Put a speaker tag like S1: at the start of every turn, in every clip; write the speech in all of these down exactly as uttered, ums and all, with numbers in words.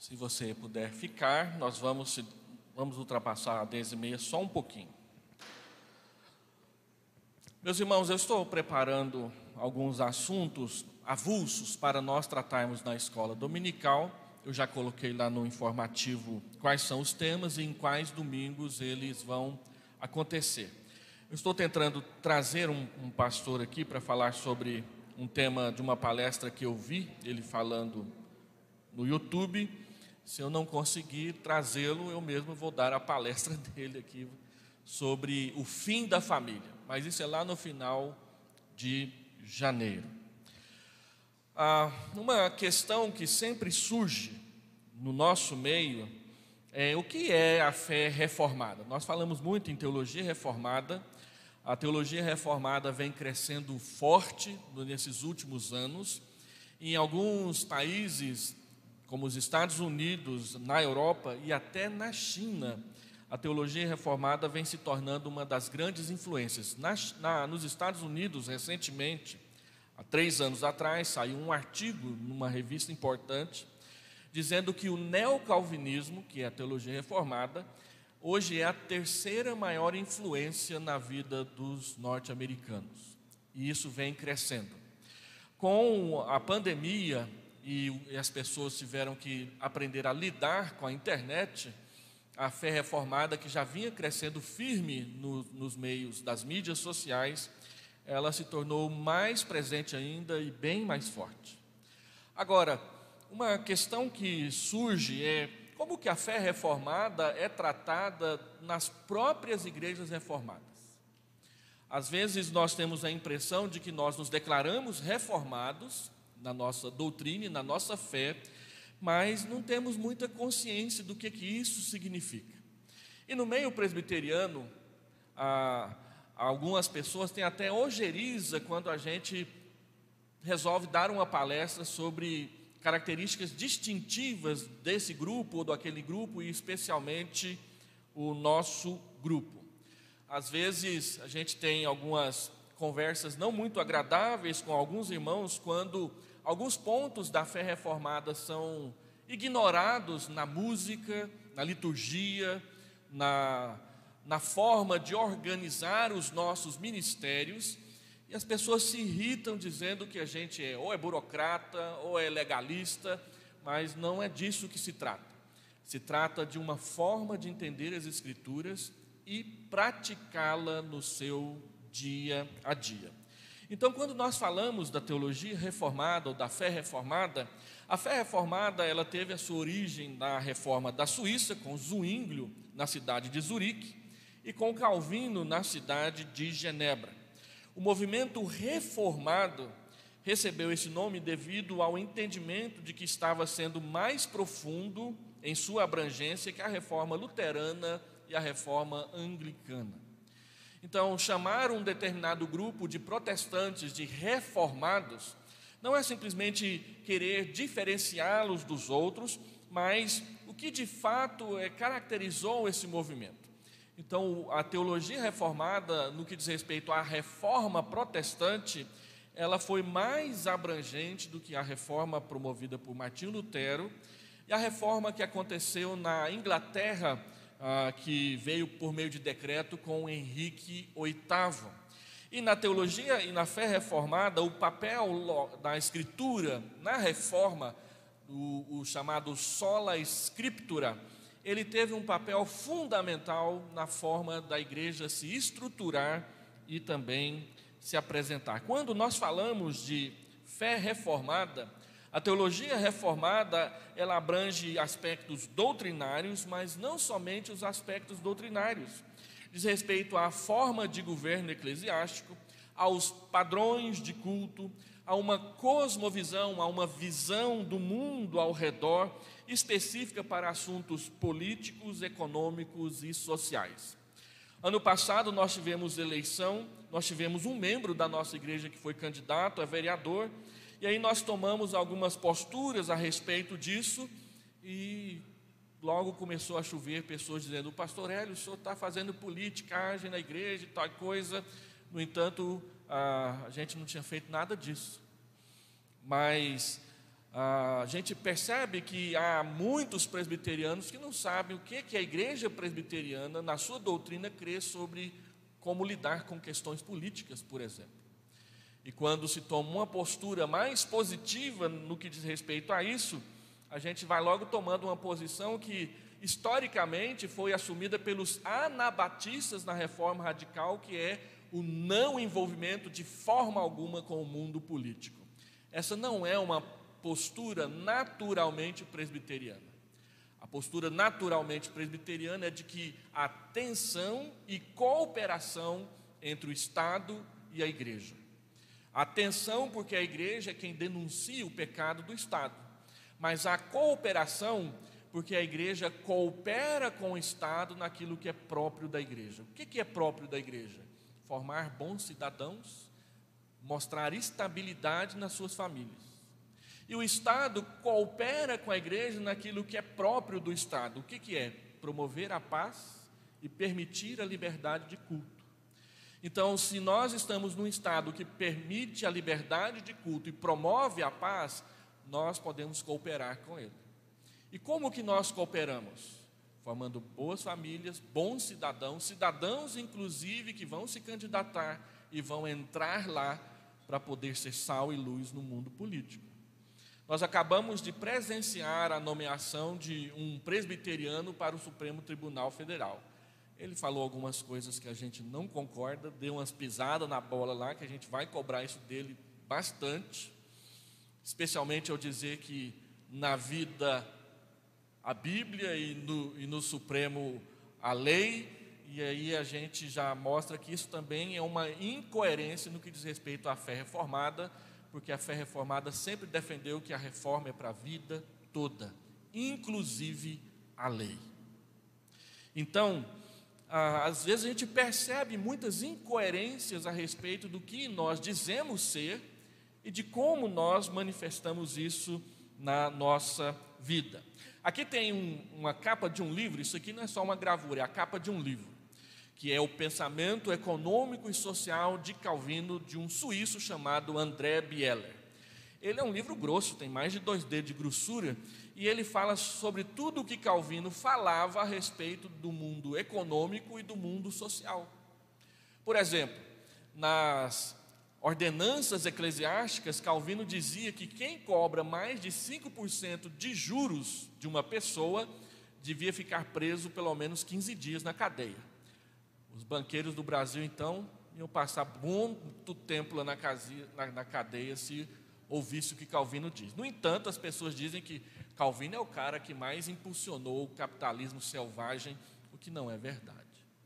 S1: Se você puder ficar, nós vamos, vamos ultrapassar a dez e meia só um pouquinho. Meus irmãos, eu estou preparando alguns assuntos avulsos para nós tratarmos na escola dominical. Eu já coloquei lá no informativo quais são os temas e em quais domingos eles vão acontecer. Eu estou tentando trazer um, um pastor aqui para falar sobre um tema de uma palestra que eu vi, ele falando no YouTube. Se eu não conseguir trazê-lo, eu mesmo vou dar a palestra dele aqui sobre o fim da família. Mas isso é lá no final de janeiro. Ah, uma questão que sempre surge no nosso meio é o que é a fé reformada. Nós falamos muito em teologia reformada. A teologia reformada vem crescendo forte nesses últimos anos. Em alguns países, como os Estados Unidos, na Europa e até na China, a teologia reformada vem se tornando uma das grandes influências. Na, na, nos Estados Unidos, recentemente, há três anos atrás, saiu um artigo numa revista importante, dizendo que o neocalvinismo, que é a teologia reformada, hoje é a terceira maior influência na vida dos norte-americanos. E isso vem crescendo. Com a pandemia, e as pessoas tiveram que aprender a lidar com a internet, a fé reformada, que já vinha crescendo firme no, nos meios das mídias sociais, ela se tornou mais presente ainda e bem mais forte. Agora, uma questão que surge é como que a fé reformada é tratada nas próprias igrejas reformadas. Às vezes nós temos a impressão de que nós nos declaramos reformados na nossa doutrina e na nossa fé, mas não temos muita consciência do que, que isso significa. E no meio presbiteriano, ah, algumas pessoas têm até ojeriza quando a gente resolve dar uma palestra sobre características distintivas desse grupo ou daquele grupo, e especialmente o nosso grupo. Às vezes a gente tem algumas conversas não muito agradáveis com alguns irmãos quando alguns pontos da fé reformada são ignorados na música, na liturgia, na, na forma de organizar os nossos ministérios, e as pessoas se irritam dizendo que a gente é ou é burocrata ou é legalista, mas não é disso que se trata. Se trata de uma forma de entender as Escrituras e praticá-la no seu dia a dia. Então, quando nós falamos da teologia reformada ou da fé reformada, a fé reformada ela teve a sua origem na reforma da Suíça, com Zwinglio na cidade de Zurique e com Calvino na cidade de Genebra. O movimento reformado recebeu esse nome devido ao entendimento de que estava sendo mais profundo em sua abrangência que a reforma luterana e a reforma anglicana. Então, chamar um determinado grupo de protestantes de reformados não é simplesmente querer diferenciá-los dos outros, mas o que de fato é, caracterizou esse movimento. Então, a teologia reformada, no que diz respeito à reforma protestante, ela foi mais abrangente do que a reforma promovida por Martinho Lutero e a reforma que aconteceu na Inglaterra, ah, que veio por meio de decreto com Henrique oitavo. E na teologia e na fé reformada, o papel da Escritura na reforma, o, o chamado sola scriptura, ele teve um papel fundamental na forma da igreja se estruturar e também se apresentar. Quando nós falamos de fé reformada, a teologia reformada, ela abrange aspectos doutrinários, mas não somente os aspectos doutrinários. Diz respeito à forma de governo eclesiástico, aos padrões de culto, a uma cosmovisão, a uma visão do mundo ao redor, específica para assuntos políticos, econômicos e sociais. Ano passado nós tivemos eleição, nós tivemos um membro da nossa igreja que foi candidato a vereador, e aí nós tomamos algumas posturas a respeito disso, e logo começou a chover pessoas dizendo: o pastor Hélio, o senhor está fazendo politicagem na igreja e tal coisa. No entanto, a gente não tinha feito nada disso. Mas a gente percebe que há muitos presbiterianos que não sabem o que, que a igreja presbiteriana, na sua doutrina, crê sobre como lidar com questões políticas, por exemplo. E quando se toma uma postura mais positiva no que diz respeito a isso, a gente vai logo tomando uma posição que, historicamente, foi assumida pelos anabatistas na Reforma Radical, que é o não envolvimento de forma alguma com o mundo político. Essa não é uma postura naturalmente presbiteriana. A postura naturalmente presbiteriana é de que há tensão e cooperação entre o Estado e a igreja. Há tensão porque a igreja é quem denuncia o pecado do Estado, mas há cooperação porque a igreja coopera com o Estado naquilo que é próprio da igreja. O que é próprio da igreja? Formar bons cidadãos, mostrar estabilidade nas suas famílias. E o Estado coopera com a igreja naquilo que é próprio do Estado. O que, que é? Promover a paz e permitir a liberdade de culto. Então, se nós estamos num Estado que permite a liberdade de culto e promove a paz, nós podemos cooperar com ele. E como que nós cooperamos? Formando boas famílias, bons cidadãos, cidadãos inclusive que vão se candidatar e vão entrar lá para poder ser sal e luz no mundo político. Nós acabamos de presenciar a nomeação de um presbiteriano para o Supremo Tribunal Federal. Ele falou algumas coisas que a gente não concorda, deu umas pisadas na bola lá, que a gente vai cobrar isso dele bastante, especialmente ao dizer que na vida a Bíblia e no, e no Supremo a lei, e aí a gente já mostra que isso também é uma incoerência no que diz respeito à fé reformada, porque a fé reformada sempre defendeu que a reforma é para a vida toda, inclusive a lei. Então, às vezes a gente percebe muitas incoerências a respeito do que nós dizemos ser e de como nós manifestamos isso na nossa vida. Aqui tem um, uma capa de um livro, isso aqui não é só uma gravura, é a capa de um livro, que é o Pensamento Econômico e Social de Calvino, de um suíço chamado André Bieler. Ele é um livro grosso, tem mais de dois dedos de grossura, e ele fala sobre tudo o que Calvino falava a respeito do mundo econômico e do mundo social. Por exemplo, nas ordenanças eclesiásticas, Calvino dizia que quem cobra mais de cinco por cento de juros de uma pessoa devia ficar preso pelo menos quinze dias na cadeia. Os banqueiros do Brasil, então, iam passar muito tempo lá na, casia, na, na cadeia se ouvisse o que Calvino diz. No entanto, as pessoas dizem que Calvino é o cara que mais impulsionou o capitalismo selvagem, o que não é verdade.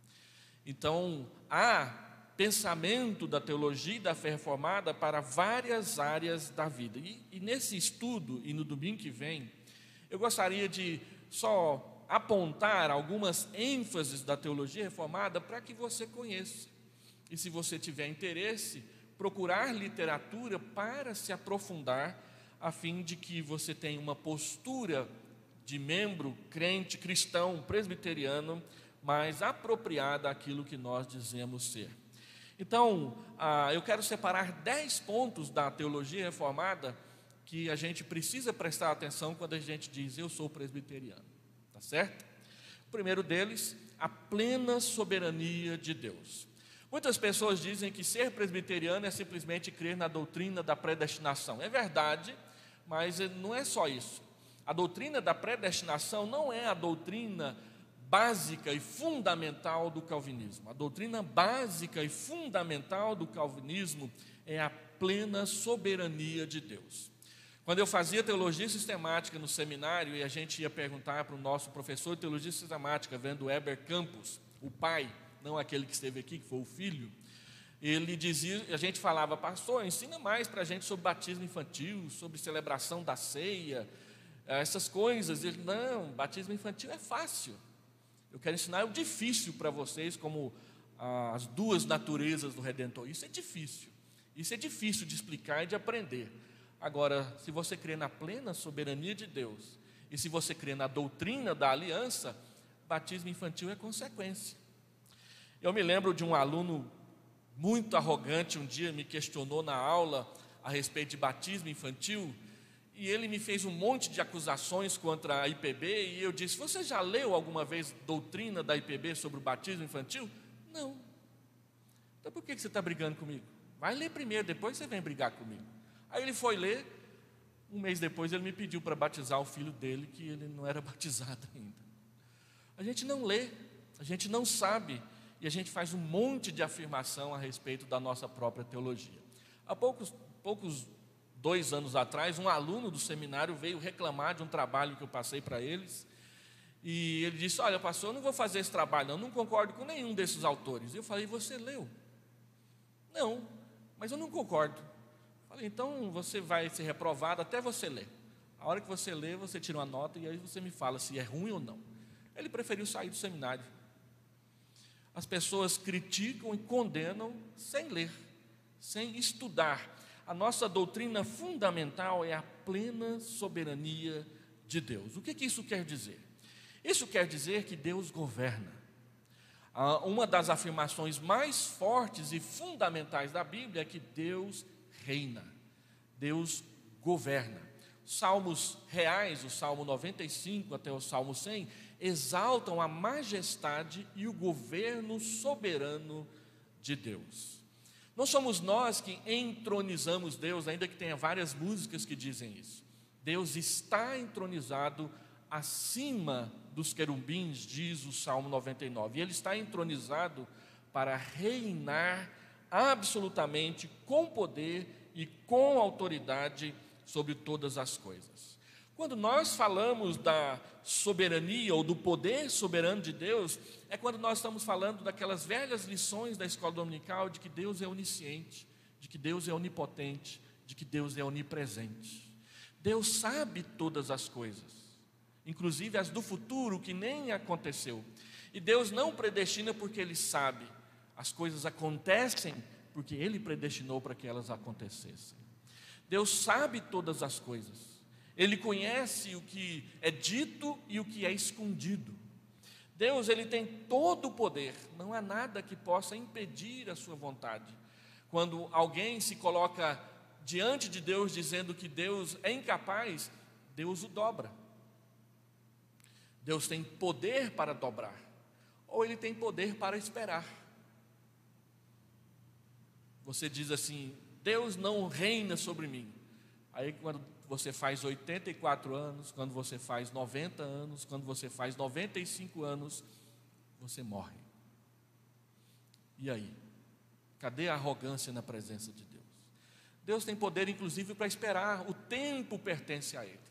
S1: Então, há pensamento da teologia e da fé reformada para várias áreas da vida. E, e nesse estudo, e no domingo que vem, eu gostaria de só apontar algumas ênfases da teologia reformada para que você conheça. E se você tiver interesse, procurar literatura para se aprofundar, a fim de que você tenha uma postura de membro crente, cristão, presbiteriano, mais apropriada àquilo que nós dizemos ser. Então, ah, eu quero separar dez pontos da teologia reformada que a gente precisa prestar atenção quando a gente diz, eu sou presbiteriano. Tá certo? O primeiro deles, a plena soberania de Deus. Muitas pessoas dizem que ser presbiteriano é simplesmente crer na doutrina da predestinação. É verdade, mas não é só isso. A doutrina da predestinação não é a doutrina básica e fundamental do calvinismo. A doutrina básica e fundamental do calvinismo é a plena soberania de Deus. Quando eu fazia teologia sistemática no seminário e a gente ia perguntar para o nosso professor de teologia sistemática, vendo Heber Campos, o pai, não aquele que esteve aqui, que foi o filho, ele dizia, a gente falava, pastor, ensina mais para a gente sobre batismo infantil, sobre celebração da ceia, essas coisas. Ele, não, batismo infantil é fácil. Eu quero ensinar o difícil para vocês, como as duas naturezas do Redentor. Isso é difícil. Isso é difícil de explicar e de aprender. Agora, se você crê na plena soberania de Deus, e se você crê na doutrina da aliança, batismo infantil é consequência. Eu me lembro de um aluno muito arrogante, um dia me questionou na aula a respeito de batismo infantil, e ele me fez um monte de acusações contra a I P B, e eu disse: você já leu alguma vez doutrina da I P B sobre o batismo infantil? Não. Então por que você está brigando comigo? Vai ler primeiro, depois você vem brigar comigo. Aí ele foi ler, um mês depois ele me pediu para batizar o filho dele, que ele não era batizado ainda. A gente não lê, a gente não sabe, e a gente faz um monte de afirmação a respeito da nossa própria teologia. Há poucos, poucos dois anos atrás, um aluno do seminário veio reclamar de um trabalho que eu passei para eles, e ele disse: olha, pastor, eu não vou fazer esse trabalho, não, não concordo com nenhum desses autores. Eu falei: você leu? Não, mas eu não concordo. Falei: então você vai ser reprovado até você ler. A hora que você lê, você tira uma nota e aí você me fala se é ruim ou não. Ele preferiu sair do seminário. As pessoas criticam e condenam sem ler, sem estudar. A nossa doutrina fundamental é a plena soberania de Deus. O que que isso quer dizer? Isso quer dizer que Deus governa. Uma das afirmações mais fortes e fundamentais da Bíblia é que Deus reina, Deus governa. Salmos reais, o Salmo noventa e cinco até o Salmo cem, exaltam a majestade e o governo soberano de Deus. Não somos nós que entronizamos Deus, ainda que tenha várias músicas que dizem isso. Deus está entronizado acima dos querubins, diz o Salmo noventa e nove. E Ele está entronizado para reinar absolutamente com poder e com autoridade sobre todas as coisas. Quando nós falamos da soberania ou do poder soberano de Deus, é quando nós estamos falando daquelas velhas lições da escola dominical de que Deus é onisciente, de que Deus é onipotente, de que Deus é onipresente. Deus sabe todas as coisas, inclusive as do futuro que nem aconteceu. E Deus não predestina porque Ele sabe. As coisas acontecem porque Ele predestinou para que elas acontecessem. Deus sabe todas as coisas. Ele conhece o que é dito e o que é escondido. Deus, Ele tem todo o poder. Não há nada que possa impedir a sua vontade. Quando alguém se coloca diante de Deus dizendo que Deus é incapaz, Deus o dobra. Deus tem poder para dobrar, ou Ele tem poder para esperar. Você diz assim: Deus não reina sobre mim. Aí quando você faz oitenta e quatro anos, quando você faz noventa anos, quando você faz noventa e cinco anos, você morre. E aí? Cadê a arrogância na presença de Deus? Deus tem poder inclusive para esperar, o tempo pertence a Ele.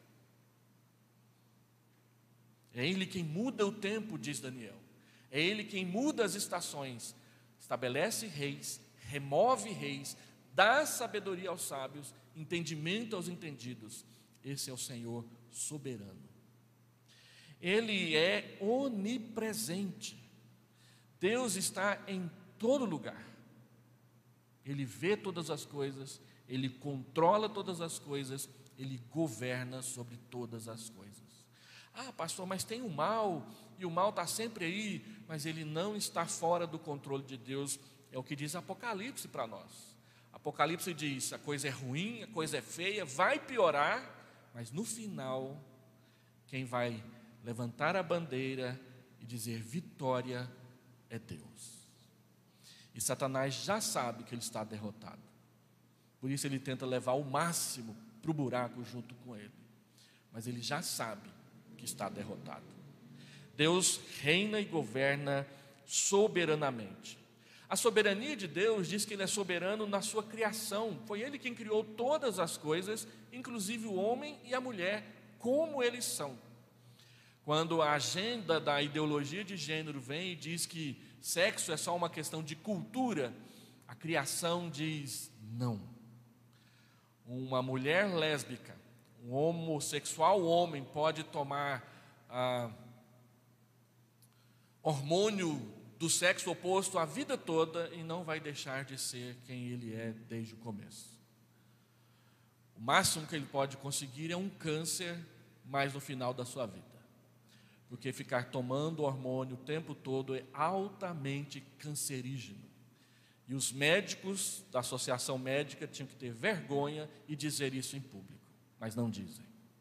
S1: É Ele quem muda o tempo, diz Daniel. É Ele quem muda as estações, estabelece reis, remove reis, dá sabedoria aos sábios, entendimento aos entendidos. Esse é o Senhor soberano. Ele é onipresente. Deus está em todo lugar. Ele vê todas as coisas, Ele controla todas as coisas, Ele governa sobre todas as coisas. Ah, pastor, mas tem o mal, e o mal está sempre aí, mas ele não está fora do controle de Deus. É o que diz Apocalipse para nós. Apocalipse diz: a coisa é ruim, a coisa é feia, vai piorar, mas no final, quem vai levantar a bandeira e dizer vitória é Deus. E Satanás já sabe que ele está derrotado. Por isso ele tenta levar o máximo para o buraco junto com ele. Mas ele já sabe que está derrotado. Deus reina e governa soberanamente. A soberania de Deus diz que Ele é soberano na sua criação. Foi Ele quem criou todas as coisas, inclusive o homem e a mulher, como eles são. Quando a agenda da ideologia de gênero vem e diz que sexo é só uma questão de cultura, a criação diz não. Uma mulher lésbica, um homossexual homem pode tomar ah, hormônio do sexo oposto a vida toda e não vai deixar de ser quem ele é desde o começo. O máximo que ele pode conseguir é um câncer, mas no final da sua vida. Porque ficar tomando hormônio o tempo todo é altamente cancerígeno. E os médicos da associação médica tinham que ter vergonha e dizer isso em público. mas não dizem.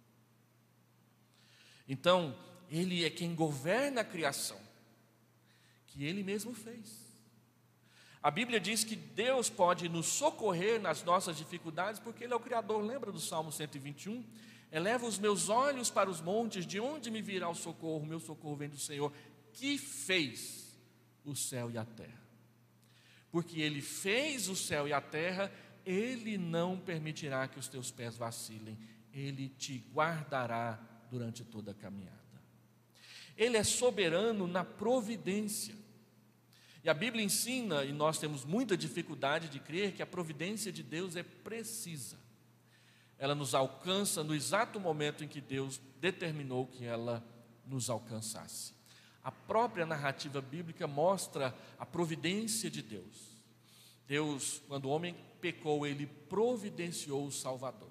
S1: Então, Ele é quem governa a criação, que Ele mesmo fez. A Bíblia diz que Deus pode nos socorrer nas nossas dificuldades, porque Ele é o Criador. Lembra do Salmo cento e vinte e um? Eleva os meus olhos para os montes, de onde me virá o socorro? O meu socorro vem do Senhor, que fez o céu e a terra. Porque Ele fez o céu e a terra, Ele não permitirá que os teus pés vacilem, Ele te guardará durante toda a caminhada. Ele é soberano na providência. E a Bíblia ensina, e nós temos muita dificuldade de crer, que a providência de Deus é precisa. Ela nos alcança no exato momento em que Deus determinou que ela nos alcançasse. A própria narrativa bíblica mostra a providência de Deus. Deus, quando o homem pecou, Ele providenciou o Salvador.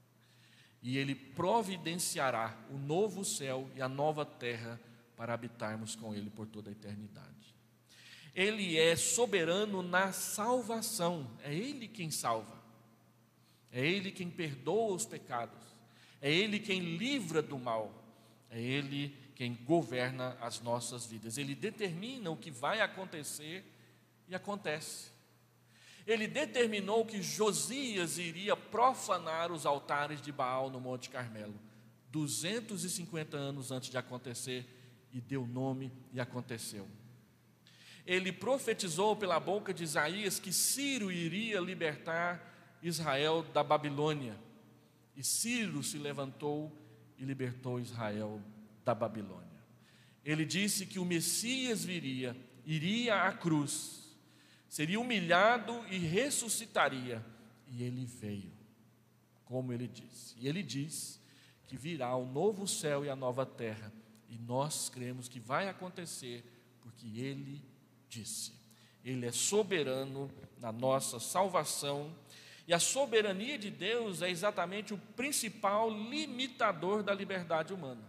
S1: E Ele providenciará o novo céu e a nova terra para habitarmos com Ele por toda a eternidade. Ele é soberano na salvação, é Ele quem salva, é Ele quem perdoa os pecados, é Ele quem livra do mal, é Ele quem governa as nossas vidas. Ele determina o que vai acontecer e acontece. Ele determinou que Josias iria profanar os altares de Baal no Monte Carmelo, duzentos e cinquenta anos antes de acontecer, e deu nome e aconteceu. Ele profetizou pela boca de Isaías que Ciro iria libertar Israel da Babilônia. E Ciro se levantou e libertou Israel da Babilônia. Ele disse que o Messias viria, iria à cruz, seria humilhado e ressuscitaria. E ele veio, como ele disse. E ele diz que virá o novo céu e a nova terra. E nós cremos que vai acontecer, porque ele disse. Ele é soberano na nossa salvação, e a soberania de Deus é exatamente o principal limitador da liberdade humana.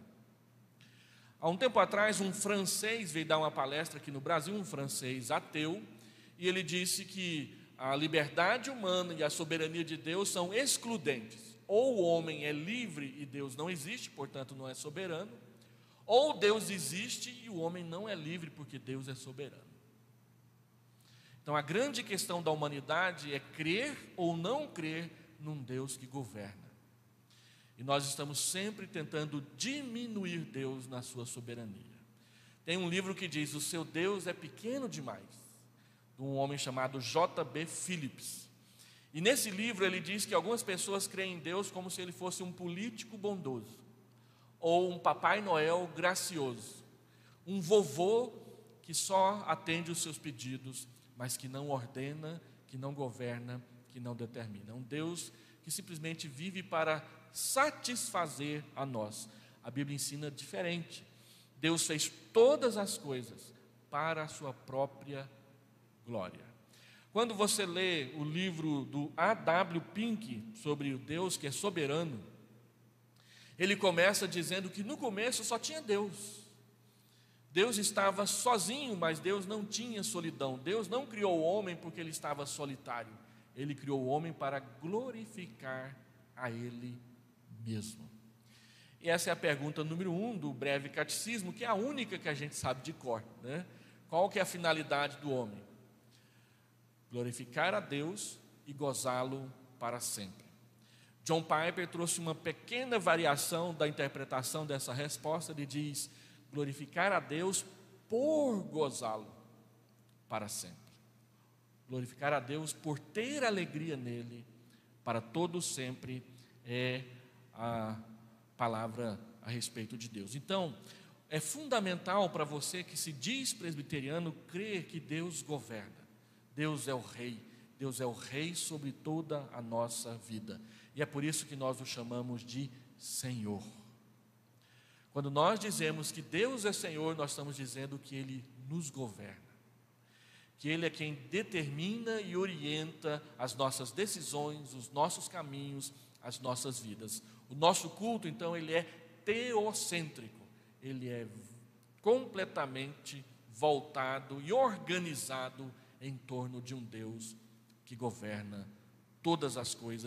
S1: Há um tempo atrás, um francês veio dar uma palestra aqui no Brasil, um francês ateu, e ele disse que a liberdade humana e a soberania de Deus são excludentes. Ou o homem é livre e Deus não existe, portanto não é soberano, ou Deus existe e o homem não é livre porque Deus é soberano. Então a grande questão da humanidade é crer ou não crer num Deus que governa. E nós estamos sempre tentando diminuir Deus na sua soberania. Tem um livro que diz: o seu Deus é pequeno demais, de um homem chamado J B Phillips. E nesse livro ele diz que algumas pessoas creem em Deus como se ele fosse um político bondoso, ou um Papai Noel gracioso, um vovô que só atende os seus pedidos, mas que não ordena, que não governa, que não determina. Um Deus que simplesmente vive para satisfazer a nós. A Bíblia ensina diferente. Deus fez todas as coisas para a sua própria glória. Quando você lê o livro do A W Pink sobre o Deus que é soberano, ele começa dizendo que no começo só tinha Deus. Deus estava sozinho, mas Deus não tinha solidão. Deus não criou o homem porque ele estava solitário. Ele criou o homem para glorificar a Ele mesmo. E essa é a pergunta número um do breve catecismo, que é a única que a gente sabe de cor, né? Qual que é a finalidade do homem? Glorificar a Deus e gozá-lo para sempre. John Piper trouxe uma pequena variação da interpretação dessa resposta. Ele diz: glorificar a Deus por gozá-lo para sempre. Glorificar a Deus por ter alegria nele para todo sempre é a palavra a respeito de Deus. Então, é fundamental para você que se diz presbiteriano crer que Deus governa. Deus é o Rei, Deus é o Rei sobre toda a nossa vida. E é por isso que nós o chamamos de Senhor. Quando nós dizemos que Deus é Senhor, nós estamos dizendo que Ele nos governa, que Ele é quem determina e orienta as nossas decisões, os nossos caminhos, as nossas vidas. O nosso culto, então, ele é teocêntrico, ele é completamente voltado e organizado em torno de um Deus que governa todas as coisas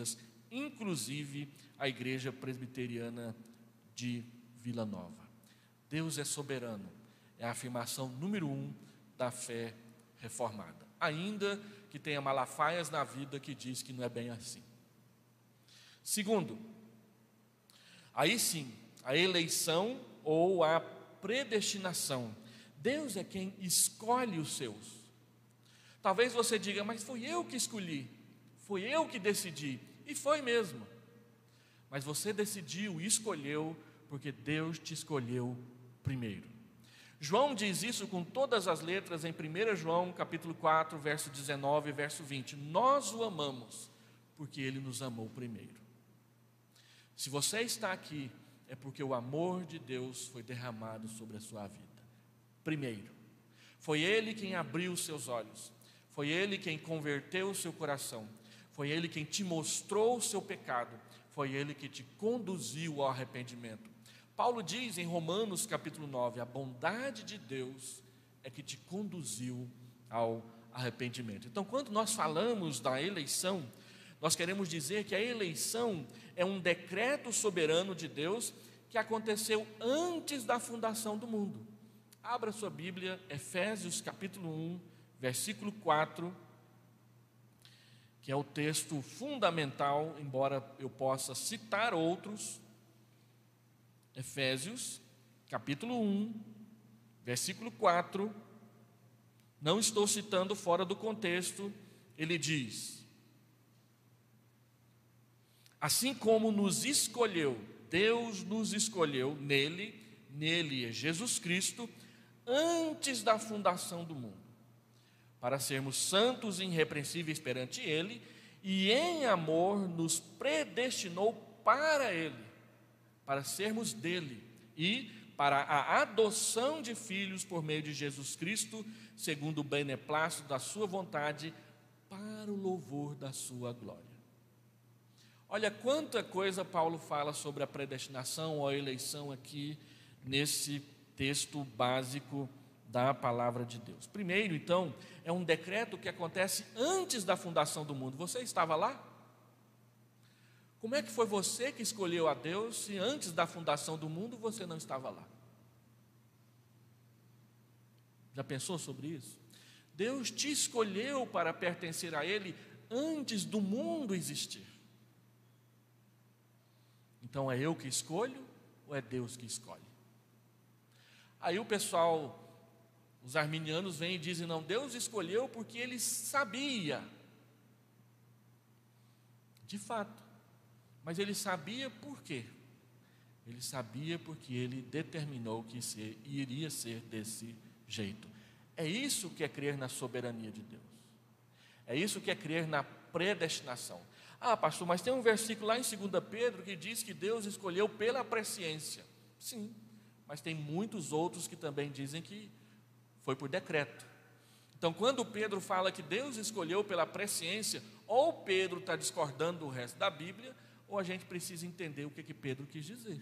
S1: inclusive a Igreja Presbiteriana de Vila Nova. Deus é soberano, é a afirmação número um da fé reformada, ainda que tenha malafaias na vida que diz que não é bem assim. Segundo, aí sim, a eleição ou a predestinação. Deus é quem escolhe os seus. Talvez você diga, mas foi eu que escolhi, foi eu que decidi, e foi mesmo. Mas você decidiu e escolheu porque Deus te escolheu primeiro. João diz isso com todas as letras em primeiro João capítulo quatro, verso dezenove e verso vinte. Nós o amamos porque Ele nos amou primeiro. Se você está aqui, é porque o amor de Deus foi derramado sobre a sua vida. Primeiro, foi Ele quem abriu os seus olhos, foi Ele quem converteu o seu coração, foi Ele quem te mostrou o seu pecado, foi Ele que te conduziu ao arrependimento. Paulo diz em Romanos capítulo nove, a bondade de Deus é que te conduziu ao arrependimento. Então, quando nós falamos da eleição, nós queremos dizer que a eleição é um decreto soberano de Deus que aconteceu antes da fundação do mundo. Abra sua Bíblia, Efésios capítulo um, versículo quatro, que é o texto fundamental, embora eu possa citar outros. Efésios capítulo um, versículo quatro, não estou citando fora do contexto, ele diz: assim como nos escolheu, Deus nos escolheu nele, nele é Jesus Cristo, antes da fundação do mundo, para sermos santos e irrepreensíveis perante Ele, e em amor nos predestinou para Ele, para sermos dele, e para a adoção de filhos por meio de Jesus Cristo, segundo o beneplácito da sua vontade, para o louvor da sua glória. Olha quanta coisa Paulo fala sobre a predestinação ou a eleição aqui nesse texto básico da palavra de Deus. Primeiro, então, é um decreto que acontece antes da fundação do mundo. Você estava lá? Como é que foi você que escolheu a Deus se antes da fundação do mundo você não estava lá? Já pensou sobre isso? Deus te escolheu para pertencer a Ele antes do mundo existir. Então é eu que escolho ou é Deus que escolhe? Aí o pessoal, os arminianos vêm e dizem, não, Deus escolheu porque Ele sabia. De fato. Mas Ele sabia por quê? Ele sabia porque Ele determinou que ser, iria ser desse jeito. É isso que é crer na soberania de Deus. É isso que é crer na predestinação. Ah, pastor, mas tem um versículo lá em segunda Pedro que diz que Deus escolheu pela presciência. Sim, mas tem muitos outros que também dizem que foi por decreto. Então, quando Pedro fala que Deus escolheu pela presciência, ou Pedro está discordando do resto da Bíblia, ou a gente precisa entender o que, que Pedro quis dizer.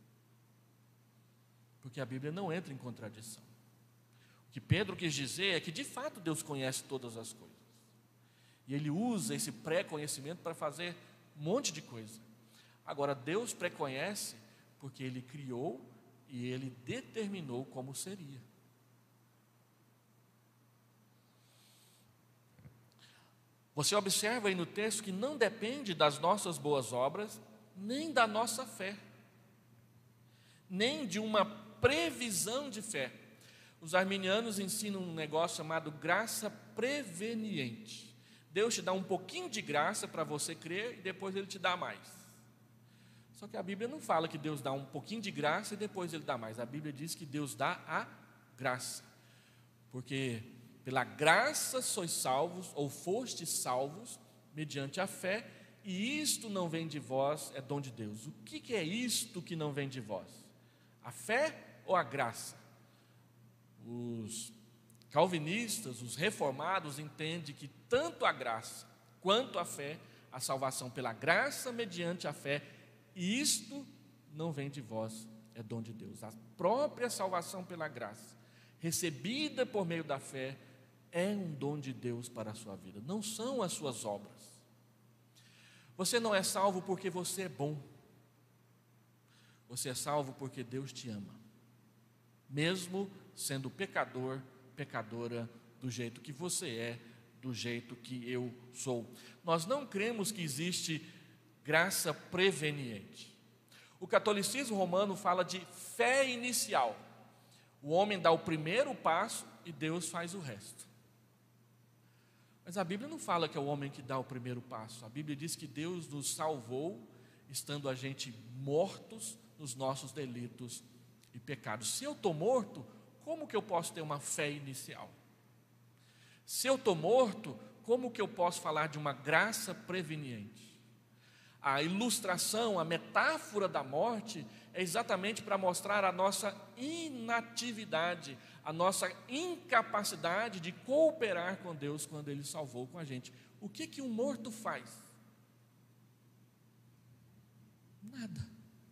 S1: Porque a Bíblia não entra em contradição. O que Pedro quis dizer é que de fato Deus conhece todas as coisas. E Ele usa esse pré-conhecimento para fazer um monte de coisa. Agora, Deus pré-conhece porque Ele criou e Ele determinou como seria. Você observa aí no texto que não depende das nossas boas obras, nem da nossa fé, nem de uma previsão de fé. Os arminianos ensinam um negócio chamado graça preveniente. Deus te dá um pouquinho de graça para você crer e depois Ele te dá mais. Só que a Bíblia não fala que Deus dá um pouquinho de graça e depois Ele dá mais. A Bíblia diz que Deus dá a graça. Porque pela graça sois salvos, ou fostes salvos, mediante a fé, e isto não vem de vós, é dom de Deus. O que, que é isto que não vem de vós? A fé ou a graça? Os calvinistas, os reformados, entendem que tanto a graça quanto a fé, a salvação pela graça mediante a fé, e isto não vem de vós, é dom de Deus. A própria salvação pela graça, recebida por meio da fé, é um dom de Deus para a sua vida, não são as suas obras. Você não é salvo porque você é bom. Você é salvo porque Deus te ama. Mesmo sendo pecador, pecadora, do jeito que você é, do jeito que eu sou. Nós não cremos que existe graça preveniente. O catolicismo romano fala de fé inicial. O homem dá o primeiro passo e Deus faz o resto. Mas a Bíblia não fala que é o homem que dá o primeiro passo. A Bíblia diz que Deus nos salvou, estando a gente mortos nos nossos delitos e pecados. Se eu estou morto, como que eu posso ter uma fé inicial? Se eu estou morto, como que eu posso falar de uma graça preveniente? A ilustração, a metáfora da morte é exatamente para mostrar a nossa inatividade, a nossa incapacidade de cooperar com Deus quando Ele salvou com a gente. O que que um morto faz? Nada.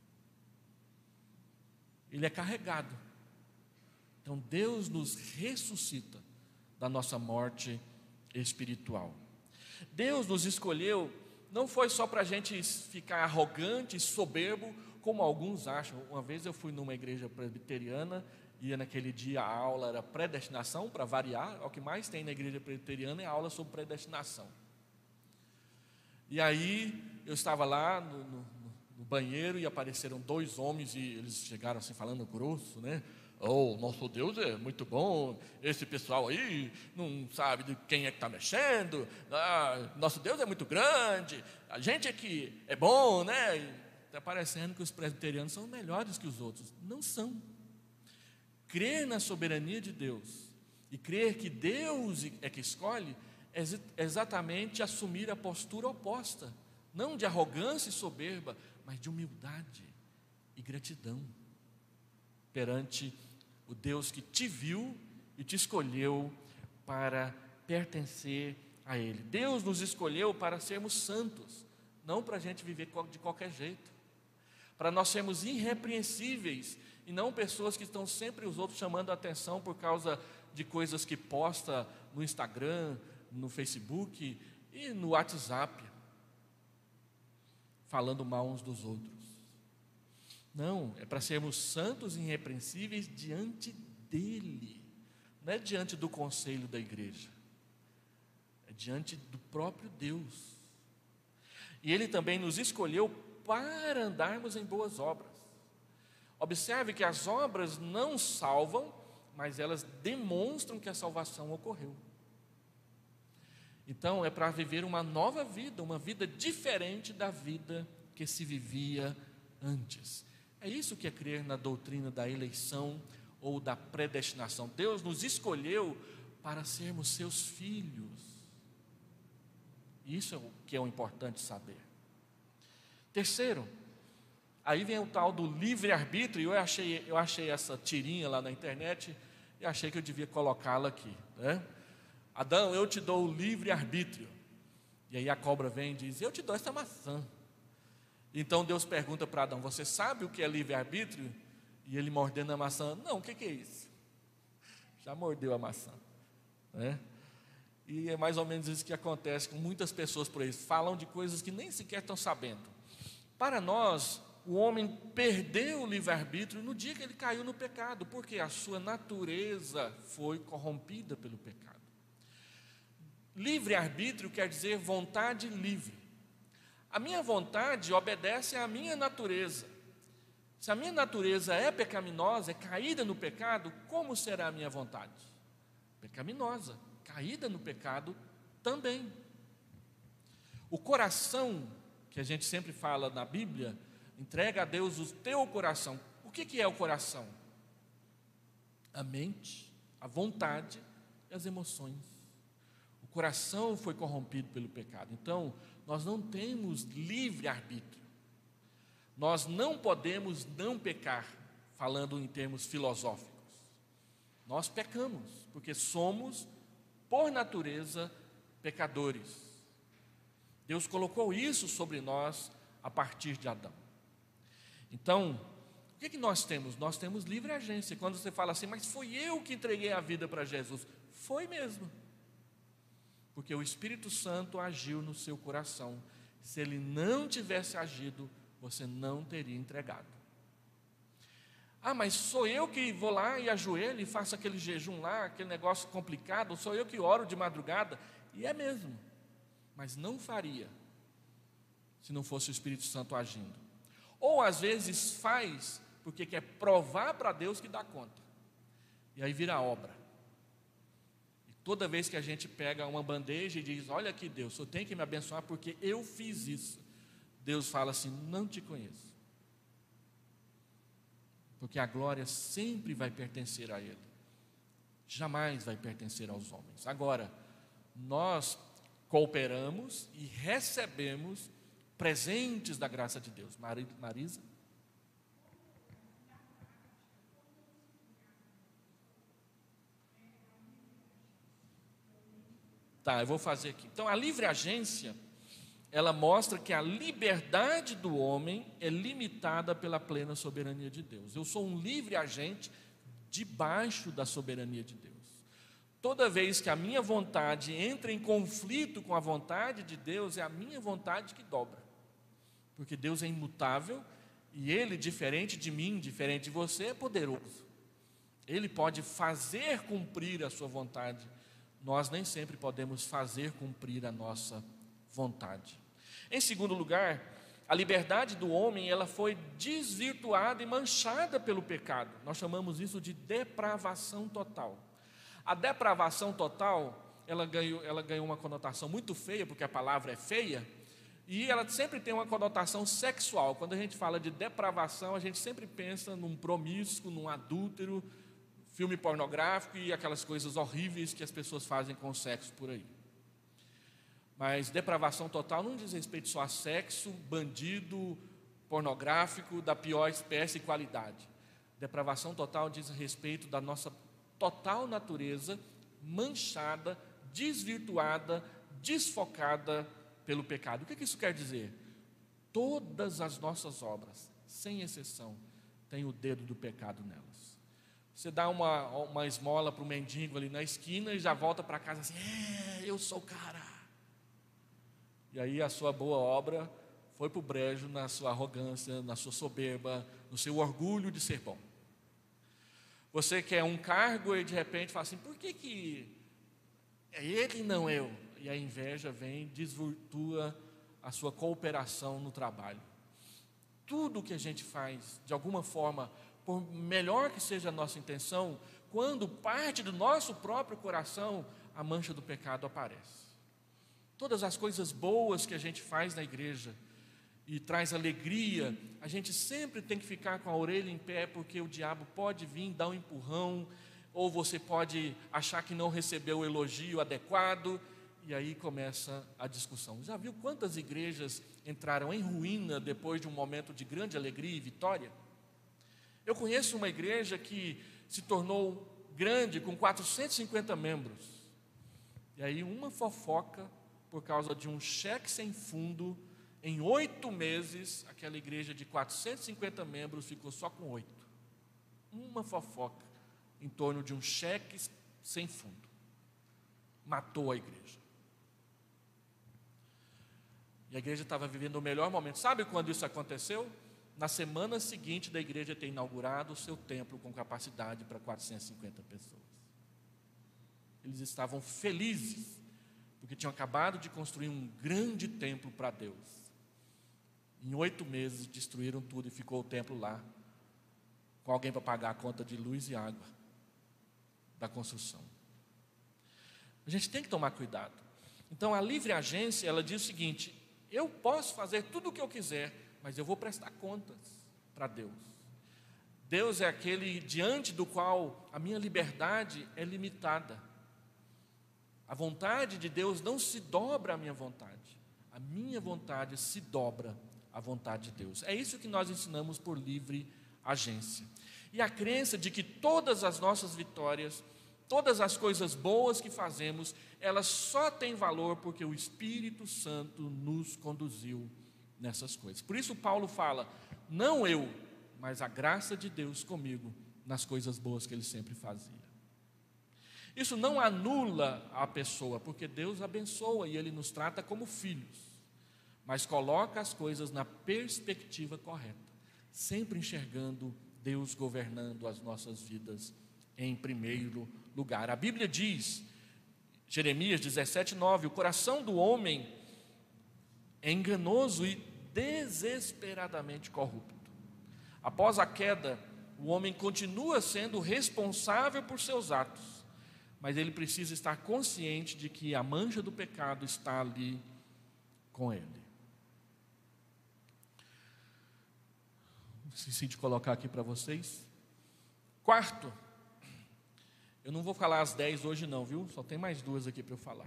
S1: Ele é carregado. Então Deus nos ressuscita da nossa morte espiritual. Deus nos escolheu, não foi só para a gente ficar arrogante, soberbo, como alguns acham. Uma vez eu fui numa igreja presbiteriana, e naquele dia a aula era predestinação, para variar. O que mais tem na igreja presbiteriana é a aula sobre predestinação. E aí eu estava lá no, no, no banheiro e apareceram dois homens, e eles chegaram assim falando grosso, né? Oh, nosso Deus é muito bom, esse pessoal aí não sabe de quem é que está mexendo, ah, nosso Deus é muito grande, a gente é que é bom, né? Está parecendo que os presbiterianos são melhores que os outros. Não são. Crer na soberania de Deus e crer que Deus é que escolhe é exatamente assumir a postura oposta, não de arrogância e soberba, mas de humildade e gratidão perante o Deus que te viu e te escolheu para pertencer a Ele. Deus nos escolheu para sermos santos, não para a gente viver de qualquer jeito, para nós sermos irrepreensíveis e não pessoas que estão sempre os outros chamando a atenção por causa de coisas que posta no Instagram, no Facebook e no WhatsApp, falando mal uns dos outros. Não, é para sermos santos e irrepreensíveis diante dEle, não é diante do conselho da igreja, é diante do próprio Deus. E Ele também nos escolheu para andarmos em boas obras. Observe que as obras não salvam, mas elas demonstram que a salvação ocorreu. Então é para viver uma nova vida, uma vida diferente da vida que se vivia antes. É isso que é crer na doutrina da eleição ou da predestinação. Deus nos escolheu para sermos seus filhos. Isso é o que é o importante saber. Terceiro, aí vem o tal do livre-arbítrio. Eu achei, eu achei essa tirinha lá na internet e achei que eu devia colocá-la aqui, né? Adão, eu te dou o livre-arbítrio. E aí a cobra vem e diz, eu te dou essa maçã. Então Deus pergunta para Adão, você sabe o que é livre-arbítrio? E ele mordendo a maçã, não, o que, que é isso? Já mordeu a maçã, né? E é mais ou menos isso que acontece com muitas pessoas por aí, falam de coisas que nem sequer estão sabendo. Para nós, o homem perdeu o livre-arbítrio no dia que ele caiu no pecado, porque a sua natureza foi corrompida pelo pecado. Livre-arbítrio quer dizer vontade livre. A minha vontade obedece à minha natureza. Se a minha natureza é pecaminosa, é caída no pecado, como será a minha vontade? Pecaminosa, caída no pecado também. O coração, que a gente sempre fala na Bíblia, entrega a Deus o teu coração. O que, que é o coração? A mente, a vontade e as emoções. O coração foi corrompido pelo pecado. Então, nós não temos livre-arbítrio. Nós não podemos não pecar, falando em termos filosóficos. Nós pecamos, porque somos, por natureza, pecadores. Deus colocou isso sobre nós a partir de Adão. Então, o que, que nós temos? Nós temos livre agência. Quando você fala assim, mas foi eu que entreguei a vida para Jesus. Foi mesmo. Porque o Espírito Santo agiu no seu coração, Se ele não tivesse agido, você não teria entregado. Ah, mas sou eu que vou lá e ajoelho e faço aquele jejum lá, aquele negócio complicado, sou eu que oro de madrugada. E é mesmo, mas não faria se não fosse o Espírito Santo agindo. Ou às vezes faz porque quer provar para Deus que dá conta, e aí vira obra. E toda vez que a gente pega uma bandeja e diz: olha aqui Deus, o Senhor tem que me abençoar porque eu fiz isso, Deus fala assim: não te conheço, porque a glória sempre vai pertencer a Ele, jamais vai pertencer aos homens. Agora, nós cooperamos e recebemos presentes da graça de Deus. Marisa? Tá, eu vou fazer aqui. Então, a livre agência, ela mostra que a liberdade do homem é limitada pela plena soberania de Deus. Eu sou um livre agente debaixo da soberania de Deus. Toda vez que a minha vontade entra em conflito com a vontade de Deus, é a minha vontade que dobra. Porque Deus é imutável e Ele, diferente de mim, diferente de você, é poderoso. Ele pode fazer cumprir a sua vontade. Nós nem sempre podemos fazer cumprir a nossa vontade. Em segundo lugar, a liberdade do homem, ela foi desvirtuada e manchada pelo pecado. Nós chamamos isso de depravação total. A depravação total, ela ganhou, ela ganhou uma conotação muito feia, porque a palavra é feia, e ela sempre tem uma conotação sexual. Quando a gente fala de depravação, a gente sempre pensa num promíscuo, num adúltero, filme pornográfico e aquelas coisas horríveis que as pessoas fazem com o sexo por aí. Mas depravação total não diz respeito só a sexo, bandido, pornográfico, da pior espécie e qualidade. Depravação total diz respeito da nossa total natureza manchada, desvirtuada, desfocada pelo pecado. O que isso quer dizer? Todas as nossas obras, sem exceção, têm o dedo do pecado nelas. Você dá uma, uma esmola para o mendigo ali na esquina e já volta para casa assim: é, eu sou o cara. E aí a sua boa obra foi para o brejo na sua arrogância, na sua soberba, no seu orgulho de ser bom. Você quer um cargo e de repente fala assim: por que que é ele e não eu? E a inveja vem e desvirtua a sua cooperação no trabalho. Tudo que a gente faz, de alguma forma, por melhor que seja a nossa intenção, quando parte do nosso próprio coração, a mancha do pecado aparece. Todas as coisas boas que a gente faz na igreja e traz alegria, a gente sempre tem que ficar com a orelha em pé, porque o diabo pode vir dar um empurrão, ou você pode achar que não recebeu o elogio adequado, e aí começa a discussão. Já viu quantas igrejas entraram em ruína depois de um momento de grande alegria e vitória? Eu conheço uma igreja que se tornou grande com quatrocentos e cinquenta membros. E aí uma fofoca, por causa de um cheque sem fundo, em oito meses, aquela igreja de quatrocentos e cinquenta membros ficou só com oito. Uma fofoca em torno de um cheque sem fundo. Matou a igreja. E a igreja estava vivendo o melhor momento. Sabe quando isso aconteceu? Na semana seguinte da igreja ter inaugurado o seu templo com capacidade para quatrocentas e cinquenta pessoas. Eles estavam felizes, porque tinham acabado de construir um grande templo para Deus. Em oito meses destruíram tudo e ficou o templo lá, com alguém para pagar a conta de luz e água da construção. A gente tem que tomar cuidado. Então a livre agência, ela diz o seguinte: eu posso fazer tudo o que eu quiser, mas eu vou prestar contas para Deus. Deus é aquele diante do qual a minha liberdade é limitada. A vontade de Deus não se dobra à minha vontade. A minha vontade se dobra à vontade de Deus. É isso que nós ensinamos por livre agência. E a crença de que todas as nossas vitórias, todas as coisas boas que fazemos, elas só têm valor porque o Espírito Santo nos conduziu nessas coisas. Por isso Paulo fala: não eu, mas a graça de Deus comigo nas coisas boas que ele sempre fazia. Isso não anula a pessoa, porque Deus abençoa e Ele nos trata como filhos. mas coloca as coisas na perspectiva correta, sempre enxergando Deus governando as nossas vidas em primeiro lugar. A Bíblia diz, Jeremias dezessete, nove, o coração do homem é enganoso e desesperadamente corrupto. Após a queda, o homem continua sendo responsável por seus atos, mas ele precisa estar consciente de que a mancha do pecado está ali com ele. Esqueci de colocar aqui para vocês. Quarto, eu não vou falar as dez hoje não, viu? Só tem mais duas aqui para eu falar.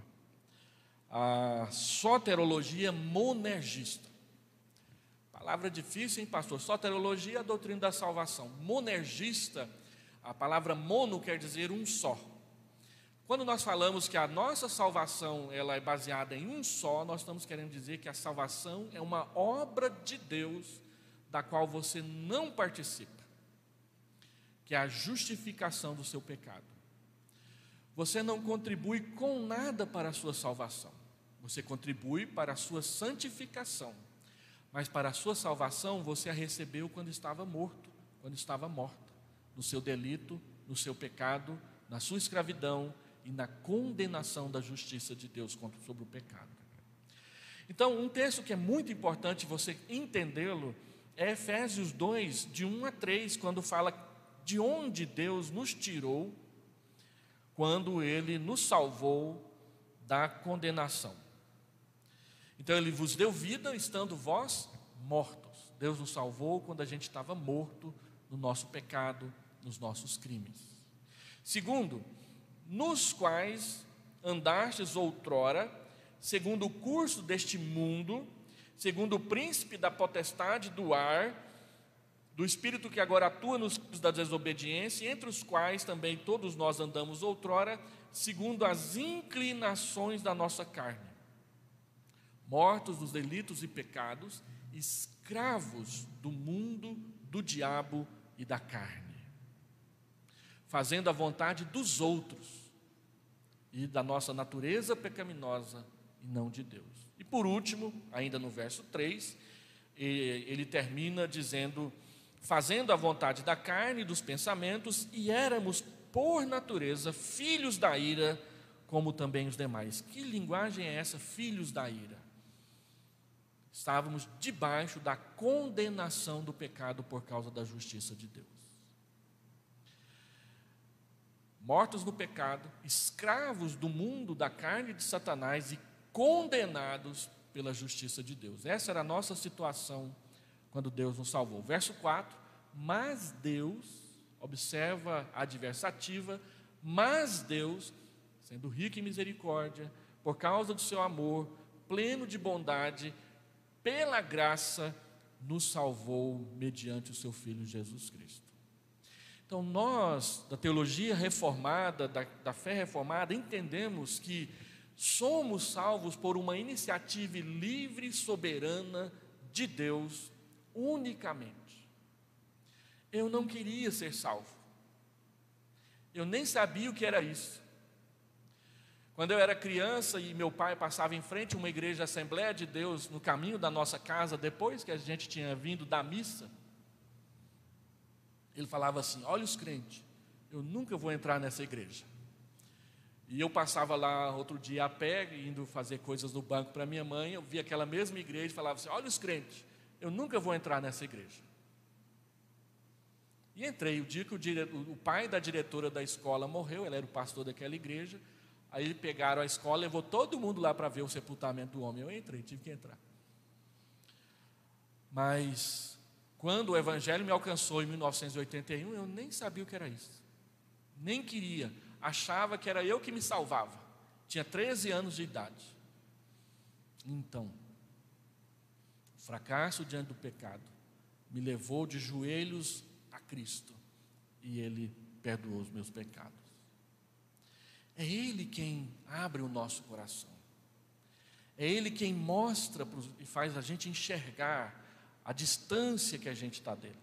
S1: A soterologia monergista. Palavra difícil, hein, pastor? Soterologia é a doutrina da salvação. Monergista, a palavra mono quer dizer um só. Quando nós falamos que a nossa salvação ela é baseada em um só, nós estamos querendo dizer que a salvação é uma obra de Deus da qual você não participa, que é a justificação do seu pecado. Você não contribui com nada para a sua salvação, você contribui para a sua santificação, mas para a sua salvação você a recebeu quando estava morto, quando estava morta, no seu delito, no seu pecado, na sua escravidão e na condenação da justiça de Deus sobre o pecado. Então, um texto que é muito importante você entendê-lo é Efésios dois, de um a três, quando fala de onde Deus nos tirou, quando Ele nos salvou da condenação. Então, Ele vos deu vida, estando vós mortos. Deus nos salvou quando a gente estava morto no nosso pecado, nos nossos crimes. Segundo, nos quais andastes outrora, segundo o curso deste mundo, segundo o príncipe da potestade do ar, do espírito que agora atua nos filhos da desobediência, entre os quais também todos nós andamos outrora, segundo as inclinações da nossa carne, mortos nos delitos e pecados, escravos do mundo, do diabo e da carne, fazendo a vontade dos outros e da nossa natureza pecaminosa e não de Deus. E por último, ainda no verso três, ele termina dizendo: fazendo a vontade da carne e dos pensamentos, e éramos por natureza filhos da ira, como também os demais. Que linguagem é essa, filhos da ira? Estávamos debaixo da condenação do pecado por causa da justiça de Deus. Mortos no pecado, escravos do mundo, da carne de Satanás e condenados pela justiça de Deus. Essa era a nossa situação quando Deus nos salvou. Verso quatro, mas Deus, observa a adversativa, mas Deus, sendo rico em misericórdia, por causa do seu amor, pleno de bondade, pela graça, nos salvou mediante o seu Filho Jesus Cristo. Então nós, da teologia reformada, da, da fé reformada, entendemos que somos salvos por uma iniciativa livre e soberana de Deus unicamente. Eu não queria ser salvo. Eu nem sabia o que era isso. Quando eu era criança e meu pai passava em frente a uma igreja Assembleia de Deus no caminho da nossa casa, depois que a gente tinha vindo da missa, ele falava assim: olha os crentes, eu nunca vou entrar nessa igreja. E eu passava lá outro dia a pé, indo fazer coisas no banco para minha mãe, eu via aquela mesma igreja e falava assim: olha os crentes, eu nunca vou entrar nessa igreja. E entrei. O dia que o, dire... o pai da diretora da escola morreu, ele era o pastor daquela igreja, aí pegaram a escola, levou todo mundo lá para ver o sepultamento do homem. Eu entrei, tive que entrar. Mas quando o evangelho me alcançou em mil novecentos e oitenta e um, eu nem sabia o que era isso, nem queria, achava que era eu que me salvava, tinha treze anos de idade. Então, o fracasso diante do pecado me levou de joelhos a Cristo, e Ele perdoou os meus pecados. É Ele quem abre o nosso coração, é Ele quem mostra e faz a gente enxergar a distância que a gente está dele.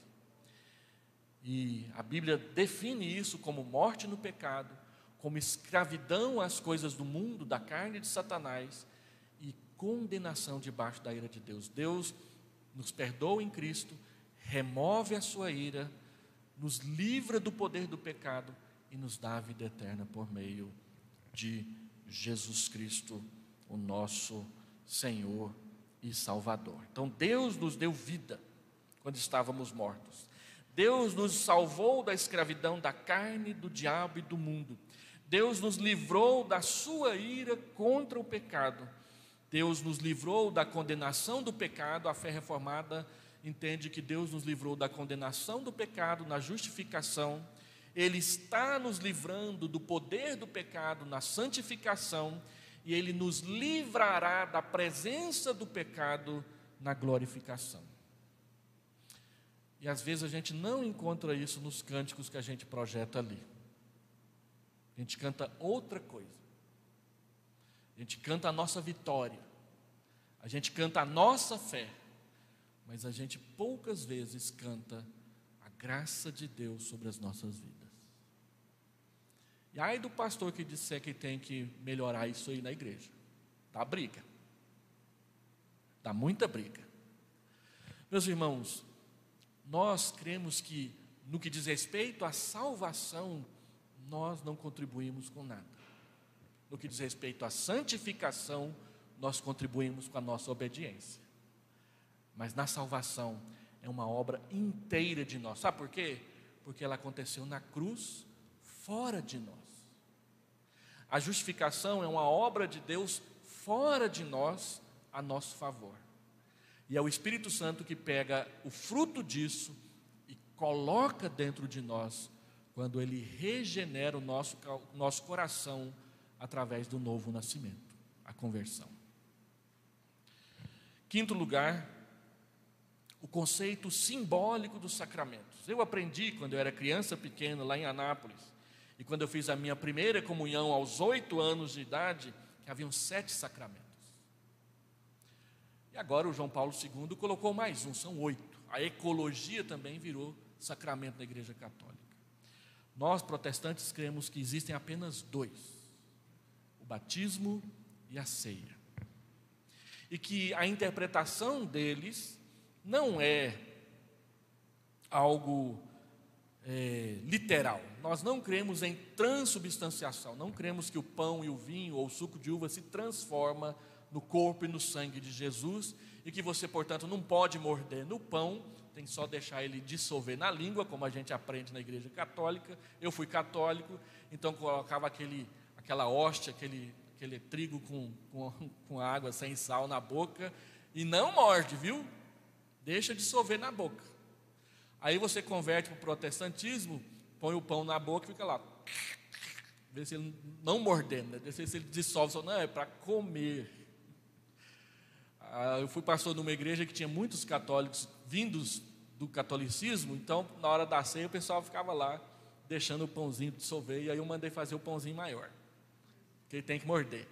S1: E a Bíblia define isso como morte no pecado, como escravidão às coisas do mundo, da carne de Satanás, e condenação debaixo da ira de Deus. Deus nos perdoa em Cristo, remove a sua ira, nos livra do poder do pecado e nos dá a vida eterna por meio de Jesus Cristo, o nosso Senhor e Salvador. Então Deus nos deu vida quando estávamos mortos. Deus nos salvou da escravidão da carne, do diabo e do mundo. Deus nos livrou da sua ira contra o pecado. Deus nos livrou da condenação do pecado. A fé reformada entende que Deus nos livrou da condenação do pecado na justificação. Ele está nos livrando do poder do pecado na santificação. E Ele nos livrará da presença do pecado na glorificação. E às vezes a gente não encontra isso nos cânticos que a gente projeta ali. A gente canta outra coisa. A gente canta a nossa vitória. A gente canta a nossa fé. Mas a gente poucas vezes canta a graça de Deus sobre as nossas vidas. E aí do pastor que disser que tem que melhorar isso aí na igreja. Dá briga. Dá muita briga. Meus irmãos, nós cremos que no que diz respeito à salvação, nós não contribuímos com nada. No que diz respeito à santificação, nós contribuímos com a nossa obediência. Mas na salvação é uma obra inteira de nós. Sabe por quê? Porque ela aconteceu na cruz, fora de nós. A justificação é uma obra de Deus fora de nós, a nosso favor. E é o Espírito Santo que pega o fruto disso e coloca dentro de nós, quando Ele regenera o nosso, nosso coração através do novo nascimento, a conversão. Quinto lugar, o conceito simbólico dos sacramentos. Eu aprendi quando eu era criança pequena, lá em Anápolis, e quando eu fiz a minha primeira comunhão aos oito anos de idade, que haviam sete sacramentos. E agora o João Paulo segundo colocou mais um, são oito. A ecologia também virou sacramento na Igreja Católica. Nós, protestantes, cremos que existem apenas dois: o batismo e a ceia. E que a interpretação deles não é algo é, literal. Nós não cremos em transubstanciação, não cremos que o pão e o vinho ou o suco de uva se transforma no corpo e no sangue de Jesus, e que você, portanto, não pode morder no pão, tem só deixar ele dissolver na língua, como a gente aprende na Igreja Católica. Eu fui católico, então colocava aquele, aquela hóstia, aquele, aquele trigo com, com, com água sem sal na boca, e não morde, viu? Deixa dissolver na boca. Aí você converte para o protestantismo, põe o pão na boca e fica lá, vê se ele não mordendo, né? Vê se ele dissolve, não, é para comer. Eu fui pastor numa igreja que tinha muitos católicos vindos do catolicismo, então na hora da ceia o pessoal ficava lá deixando o pãozinho dissolver, e aí eu mandei fazer o pãozinho maior, que ele tem que morder.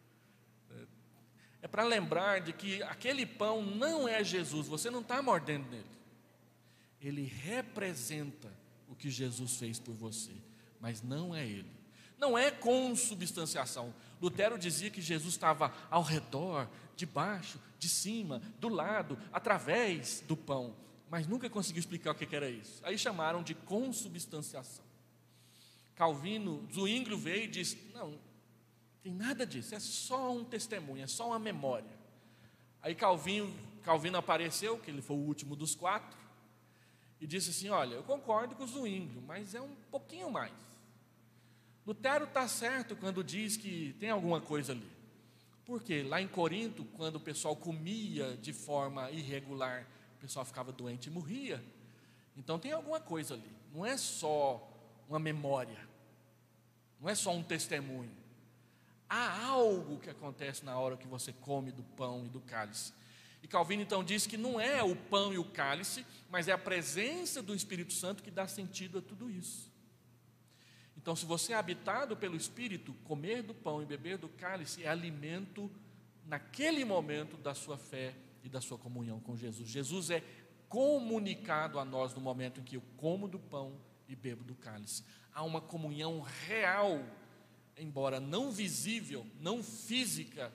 S1: É para lembrar de que aquele pão não é Jesus, você não está mordendo nele. Ele representa o que Jesus fez por você, mas não é ele. Não é consubstanciação. Lutero dizia que Jesus estava ao redor, debaixo, de cima, do lado, através do pão, mas nunca conseguiu explicar o que era isso. Aí chamaram de consubstanciação. Calvino, Zwinglio veio e disse: não, tem nada disso, é só um testemunho, é só uma memória. Aí Calvino, Calvino apareceu, que ele foi o último dos quatro, e disse assim: olha, eu concordo com o Zwinglio, mas é um pouquinho mais. Lutero está certo quando diz que tem alguma coisa ali. Porque lá em Corinto, quando o pessoal comia de forma irregular, o pessoal ficava doente e morria. Então tem alguma coisa ali. Não é só uma memória. Não é só um testemunho. Há algo que acontece na hora que você come do pão e do cálice. E Calvino então diz que não é o pão e o cálice, mas é a presença do Espírito Santo que dá sentido a tudo isso. Então, se você é habitado pelo Espírito, comer do pão e beber do cálice é alimento naquele momento da sua fé e da sua comunhão com Jesus. Jesus é comunicado a nós no momento em que eu como do pão e bebo do cálice. Há uma comunhão real, embora não visível, não física,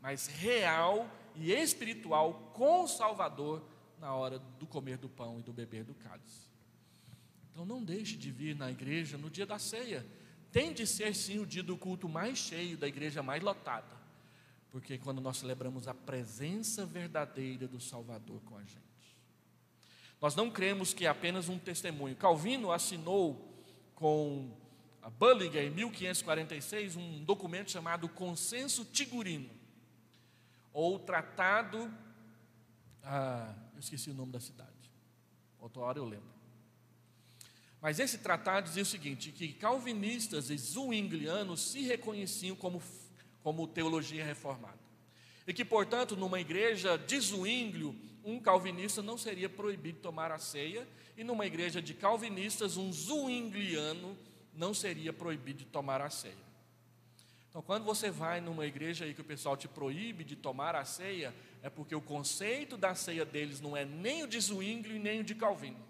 S1: mas real e espiritual com o Salvador na hora do comer do pão e do beber do cálice. Então não deixe de vir na igreja no dia da ceia. Tem de ser sim o dia do culto mais cheio, da igreja mais lotada, porque quando nós celebramos a presença verdadeira do Salvador com a gente. Nós não cremos que é apenas um testemunho. Calvino assinou com a Bullinger em mil quinhentos e quarenta e seis um documento chamado Consenso Tigurino, ou Tratado, ah, eu esqueci o nome da cidade, outra hora eu lembro. Mas esse tratado dizia o seguinte, que calvinistas e zwinglianos se reconheciam como, como teologia reformada. E que, portanto, numa igreja de Zwinglio, um calvinista não seria proibido de tomar a ceia, e numa igreja de calvinistas, um zwingliano não seria proibido de tomar a ceia. Então, quando você vai numa igreja aí que o pessoal te proíbe de tomar a ceia, é porque o conceito da ceia deles não é nem o de Zwinglio e nem o de Calvino.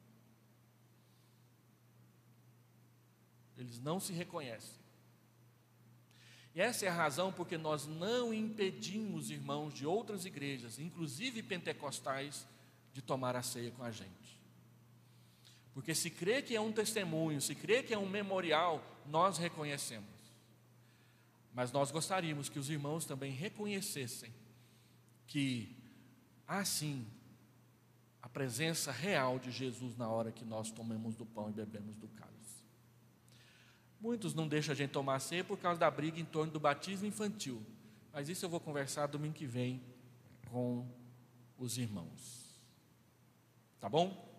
S1: Eles não se reconhecem. E essa é a razão porque nós não impedimos irmãos de outras igrejas, inclusive pentecostais, de tomar a ceia com a gente. Porque se crê que é um testemunho, se crê que é um memorial, nós reconhecemos. Mas nós gostaríamos que os irmãos também reconhecessem que há sim a presença real de Jesus na hora que nós tomamos do pão e bebemos do cálice. Muitos não deixam a gente tomar ceia por causa da briga em torno do batismo infantil. Mas isso eu vou conversar domingo que vem com os irmãos. Tá bom?